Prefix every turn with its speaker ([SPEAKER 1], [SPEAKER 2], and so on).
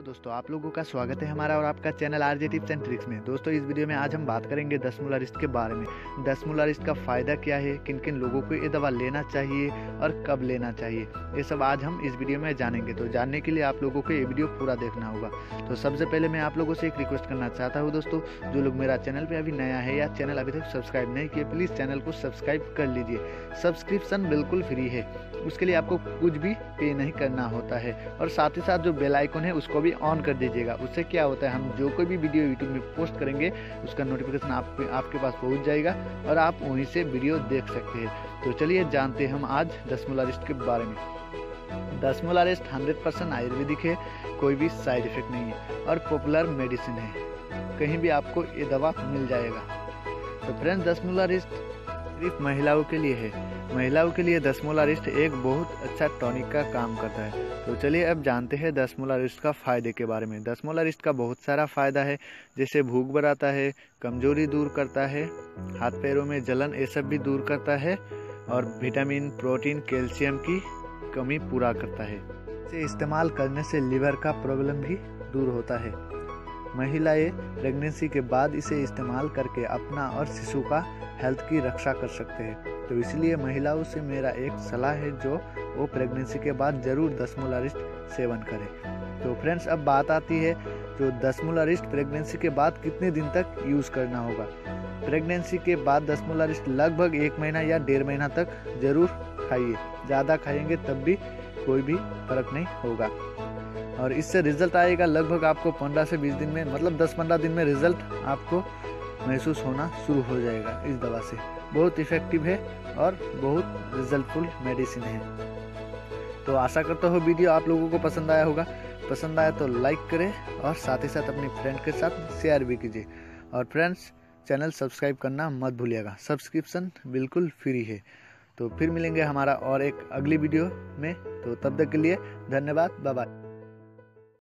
[SPEAKER 1] Hello दोस्तों, आप लोगों का स्वागत है हमारा और आपका channel RJ tips and tricks में। दोस्तों, इस वीडियो में आज हम बात करेंगे 10 मूल अरिस्ट के बारे में। 10 मूल अरिस्ट का फ़ायदा क्या है, किन किन लोगों को ये दवा लेना चाहिए और कब लेना चाहिए, ये सब आज हम इस वीडियो में जानेंगे। तो जानने के लिए आप लोगों को ये वीडियो पूरा देखना होगा। तो सबसे पहले मैं आप लोगों से एक रिक्वेस्ट करना चाहता हूँ दोस्तों, जो लोग मेरा चैनल पर अभी नया है या चैनल अभी तक सब्सक्राइब नहीं किए, प्लीज़ चैनल को सब्सक्राइब कर लीजिए। सब्सक्रिप्शन बिल्कुल फ्री है, उसके लिए आपको कुछ भी पे नहीं करना होता है। और साथ ही साथ जो बेल आइकन है उसको भी ऑन कर दीजिएगा। उससे क्या होता है, हम जो कोई भी वीडियो यूट्यूब में पोस्ट करेंगे उसका नोटिफिकेशन आपके पास पहुंच जाएगा और आप वहीं से वीडियो देख सकते हैं। तो चलिए जानते हैं हम आज 10 मूल अरिस्ट के बारे में। 10 मूल अरिस्ट 100% आयुर्वेदिक है, कोई भी साइड इफेक्ट नहीं है और पॉपुलर मेडिसिन है, कहीं भी आपको ये दवा मिल जाएगा। तो फ्रेंड्स, 10 मूल अरिस्ट सिर्फ महिलाओं के लिए है। महिलाओं के लिए 10 मूल अरिस्ट एक बहुत अच्छा टॉनिक का काम करता है। तो चलिए अब जानते हैं 10 मूल अरिस्ट का फ़ायदे के बारे में। 10 मूल अरिस्ट का बहुत सारा फ़ायदा है, जैसे भूख बढ़ाता है, कमजोरी दूर करता है, हाथ पैरों में जलन ये सब भी दूर करता है और विटामिन, प्रोटीन, कैल्शियम की कमी पूरा करता है। इसे इस्तेमाल करने से लीवर का प्रॉब्लम भी दूर होता है। महिलाएं प्रेगनेंसी के बाद इसे इस्तेमाल करके अपना और शिशु का हेल्थ की रक्षा कर सकते हैं। तो इसलिए महिलाओं से मेरा एक सलाह है, जो वो प्रेगनेंसी के बाद जरूर 10 मूल अरिस्ट सेवन करें। तो फ्रेंड्स, अब बात आती है जो 10 मूल अरिस्ट प्रेगनेंसी के बाद कितने दिन तक यूज़ करना होगा। प्रेगनेंसी के बाद 10 मूल अरिस्ट लगभग 1 महीना या 1.5 महीना तक जरूर खाइए। ज़्यादा खाएंगे तब भी कोई भी फर्क नहीं होगा और इससे रिजल्ट आएगा लगभग आपको 15 से 20 दिन में, मतलब 10-15 दिन में रिजल्ट आपको महसूस होना शुरू हो जाएगा। इस दवा से बहुत इफेक्टिव है और बहुत रिजल्टफुल मेडिसिन है। तो आशा करता हूँ वीडियो आप लोगों को पसंद आया होगा। पसंद आया तो लाइक करें और साथ ही साथ अपने फ्रेंड के साथ शेयर भी कीजिए। और फ्रेंड्स, चैनल सब्सक्राइब करना मत भूलिएगा, सब्सक्रिप्शन बिल्कुल फ्री है। तो फिर मिलेंगे हमारा और एक अगली वीडियो में। तो तब तक के लिए धन्यवाद, बाय बाय।